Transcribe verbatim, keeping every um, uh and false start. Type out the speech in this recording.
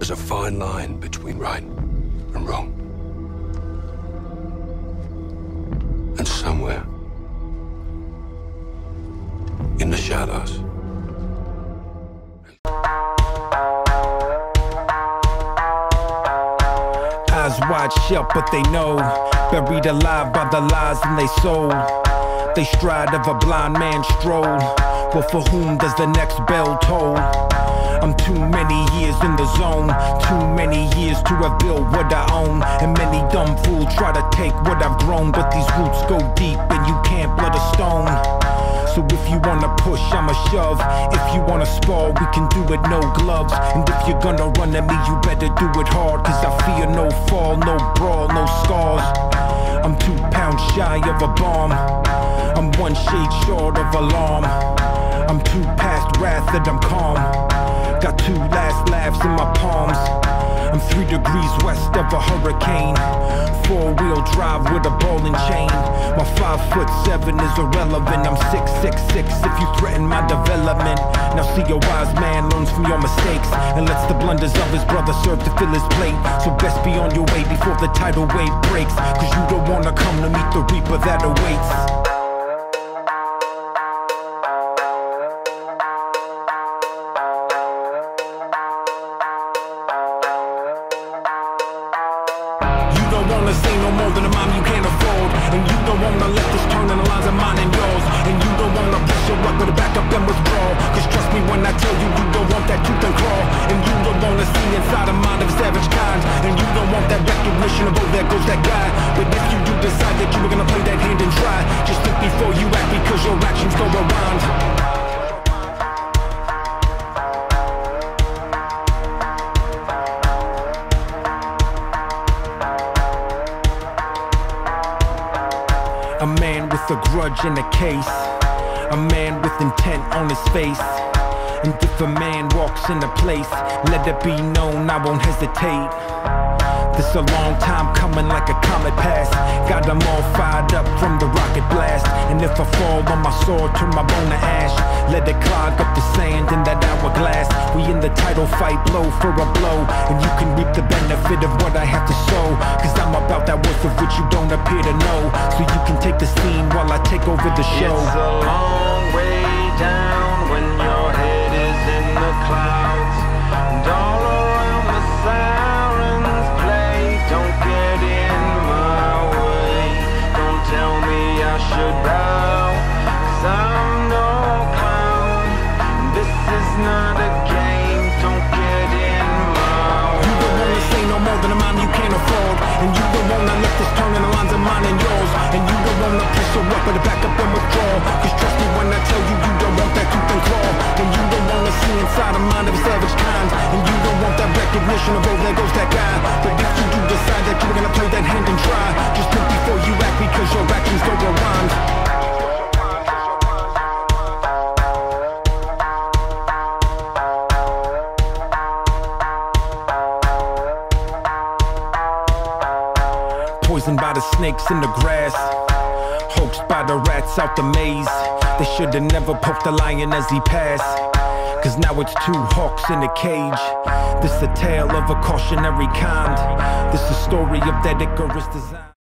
There's a fine line between right and wrong. And somewhere in the shadows, eyes wide shut, but they know, buried alive by the lies in they soul. They stride of a blind man's stroll. Well, for whom does the next bell toll? I'm too many years in the zone, too many years to have built what I own. And many dumb fools try to take what I've grown, but these roots go deep and you can't blood a stone. So if you wanna push, I'ma shove. If you wanna spar, we can do it, no gloves. And if you're gonna run at me, you better do it hard, cause I fear no fall, no brawl, no scars. I'm two pounds shy of a bomb. I'm one shade short of alarm. I'm too past wrath that I'm calm. Got two last laughs in my palms. I'm three degrees west of a hurricane. Four-wheel drive with a ball and chain. My five foot seven is irrelevant. I'm six six six if you threaten my development. Now see, a wise man learns from your mistakes and lets the blunders of his brother serve to fill his plate. So best be on your way before the tidal wave breaks, cause you don't wanna come to meet the reaper that awaits. You don't wanna say no more than a mom you can't afford. And you don't wanna let this turn in the lines of mine and yours. And you don't wanna push your luck, but to back up and withdraw. Cause trust me when I tell you, you don't want that tooth and claw. And you don't wanna see inside the mind of savage kind. And you don't want that recognition of, oh, there goes that guy. But if you do decide that you were gonna play that hand and try, just think before you act, because your actions go around. A man with a grudge in a case, a man with intent on his face. And if a man walks in a place, let it be known I won't hesitate. This a long time coming, like a comet pass. Got them all fired up from the rocket blast. And if I fall on my sword, turn my bone to ash. Let it clog up the sand in that hourglass. We in the title fight, blow for a blow. And you can reap the benefit of what I have to sow, cause I'm about that worth of which you don't appear to know. So you can take the scene while I take over the show. It's a long way down when your head is in the clouds. And all around the sirens play. Don't get in my way. Don't tell me I should bow, cause I'm no clown. This is not a game. Don't get in my way. You don't wanna say no more than a mom you can't afford. And you don't wanna let this turn in the lines of mine and yours. And you don't wanna push your luck, but to back up and withdraw. Cause trust me when I tell you, you don't want that tooth and claw. And you don't wanna see inside the mind of a savage kind. And you don't want that recognition of, oh, there goes that guy. But if you do decide that you're gonna play that hand and try, just think before you act, because your actions don't rewind. Poisoned by the snakes in the grass, hoaxed by the rats out the maze. They should've never poked the lion as he passed, cause now it's two hawks in a cage. This a tale of a cautionary kind. This a story of that Icarus design.